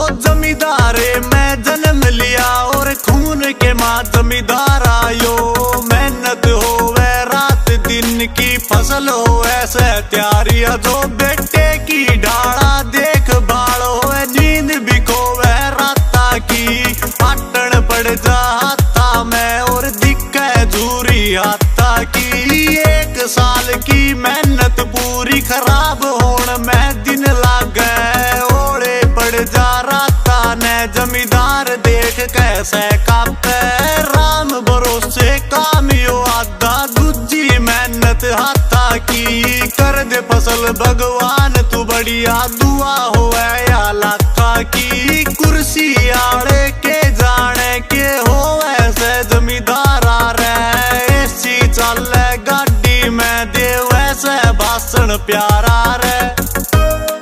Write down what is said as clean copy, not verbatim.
जमींदारे मैं जन्म लिया और खून के माँ जमींदार आयो। मेहनत होवे रात दिन की फसल हो ऐसे त्यारिया जो बेटे की ढाड़ा देख भाल होवे। नींद भी खोवे राता की पाटन पड़ जा हाथा में और दिखे झूरी हाथा की। 1 साल की मेहनत पूरी खराब होने में दिन लागे। ओले पड़ जा राता ने जमींदार देख कैसे कापे। राम भरोसे काम यो आधा दूजी मेहनत हाथा की। कर दे फसल भगवान तू बढ़िया दुआ होवे या लाखा की। कुर्सी आड़े के जाने के होवे से जमींदार आ रहे। एसी चले गाड़ी में दे वैसे भाषण प्यारा रे।